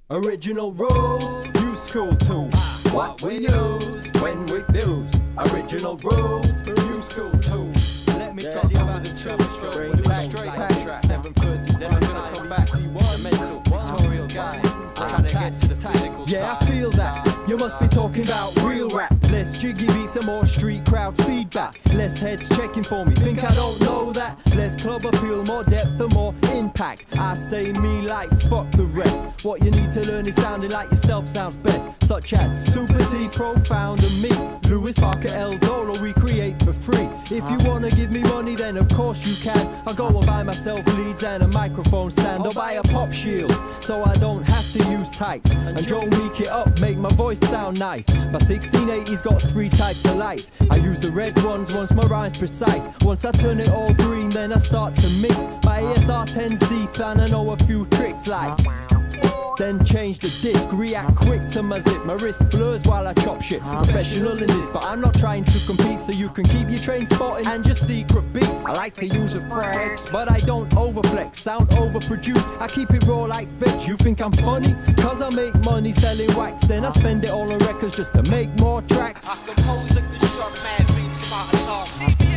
Original rules, new school tools. What we use when we fuse. Original rules, new school tools. Let me tell you about the trouble strokes. We'll do a straight backtrack. 7:30, then I'm gonna come back. The mental, tutorial guy. I'm trying to get to the physical side. Yeah, I feel that. You must be talking about real rap. Less jiggy beats and more street crowd feedback. Less heads checking for me, think I don't know that. Less club appeal, more depth and more impact. I stay me like fuck the rest. What you need to learn is sounding like yourself sounds best. Such as Super T, Profound and me. Lewis Parker, El Dolo, we create for free. If you wanna give me money, then of course you can. I'll go and buy myself leads and a microphone stand. I'll buy a pop shield, so I don't have to use tights. And Joe meek it up, make my voice sound nice. My 1680's got 3 types of lights. I use the red ones once my rhyme's precise. Once I turn it all green, then I start to mix. My ASR 10's deep and I know a few tricks like. Then change the disc, react quick to my zip. My wrist blurs while I chop shit. Professional in this, but I'm not trying to compete, so you can keep your train spotting and your secret beats. I like to use a flex, but I don't overflex. Sound overproduced, I keep it raw like veg. You think I'm funny? Cause I make money selling wax. Then I spend it all on records just to make more tracks. I compose like the shark, mad beats, my talk.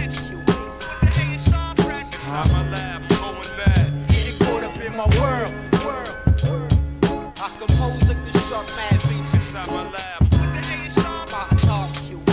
Inside my lab, I'm going mad. Getting caught up in my world. I compose like the shark, mad beats. Inside my lab, My talk.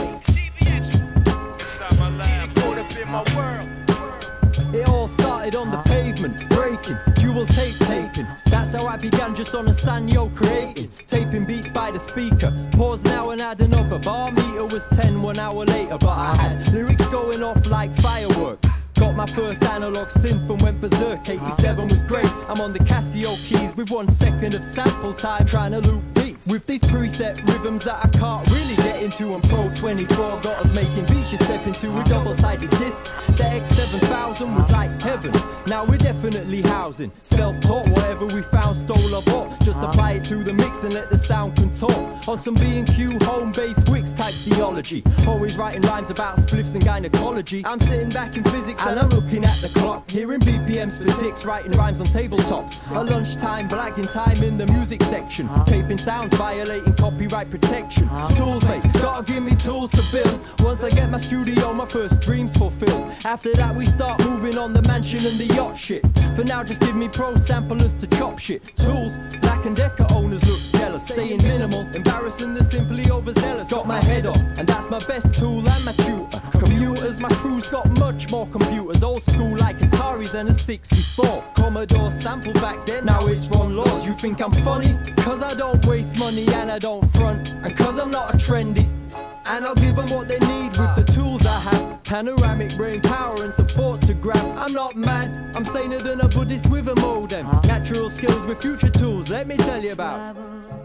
inside my lab. Caught up in my world. It all started on the pavement, breaking, dual tape taping. That's how I began, just on a Sanyo creating. Taping beats by the speaker, pause now and add another. Bar meter was 10 1 hour later, but I had lyrics going off like fireworks. Got my first analog synth and went berserk. 87 was great, I'm on the Casio keys with 1 second of sample time trying to loop beats. With these preset rhythms that I can't really get into, and Pro 24 got us making beats you step into with double-sided discs. The X7000 was like heaven, now we're definitely housing. Self-taught, whatever we found, stole or bought. Just apply it to the mix and let the sound contort. On some B&Q home-based Wix type theology. Always writing rhymes about spliffs and gynecology. I'm sitting back in physics and I'm looking at the clock, hearing BPMs for ticks, writing rhymes on tabletops. At lunchtime, blagging time in the music section. Taping sounds, violating copyright protection. Tools, mate, gotta give me tools to build. Once I get my studio, my first dreams fulfilled. After that we start moving on the mansion and the yacht shit. For now just give me pro samplers to chop shit. Tools, Black & Decker owners look jealous. Staying minimal, embarrassing the simply overzealous. Got my head on, and that's my best tool and my tutor. Computers, my crew's got much more computers. Old school like Ataris and a 64. Commodore sample back then, now it's Ron Laws. You think I'm funny? Cause I don't waste money and I don't front. And cause I'm not a trendy. And I'll give them what they need with the tools I have. Panoramic brain power and supports to grab. I'm not mad, I'm saner than a Buddhist with a modem. Natural skills with future tools, let me tell you about.